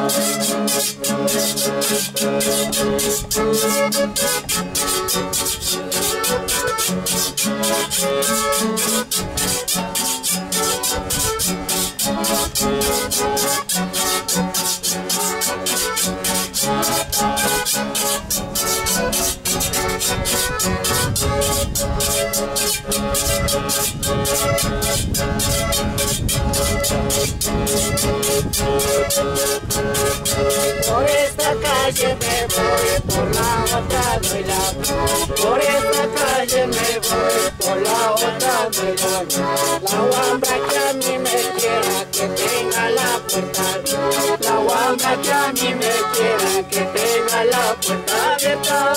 Por esta calle me voy, por la otra doy la vuelta. Por esta calle me voy, por la otra doy la vuelta. La guambra que a mí me quiera, que tenga la puerta abierta. La guambra que a mí me quiera, que tenga la puerta abierta.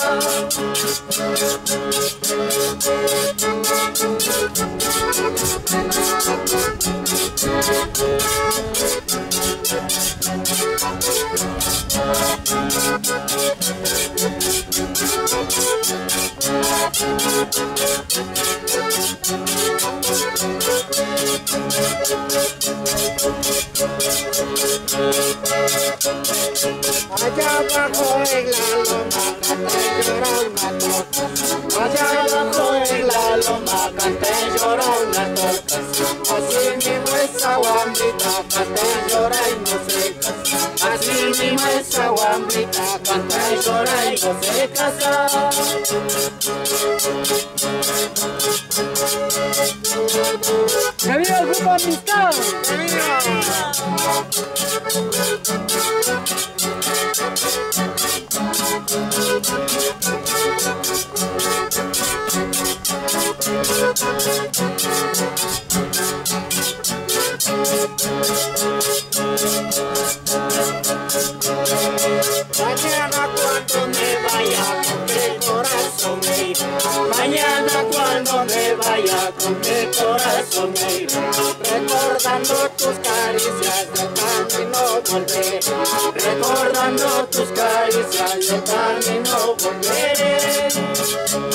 Allá abajo en la loma canta y llora una torta. Allá abajo en la loma canta y llora una torta. Así mismo esa guambrita canta y llora y no se casa. Así mismo esa guambrita canta y llora y no se casa. ¡Que viva el grupo Amistad! ¡Que viva! Mañana cuando me vaya con mi corazón me iré. Mañana cuando me vaya con mi corazón me iré. Recordando tus caricias de camino volveré. Recordando tus caricias de camino volveré.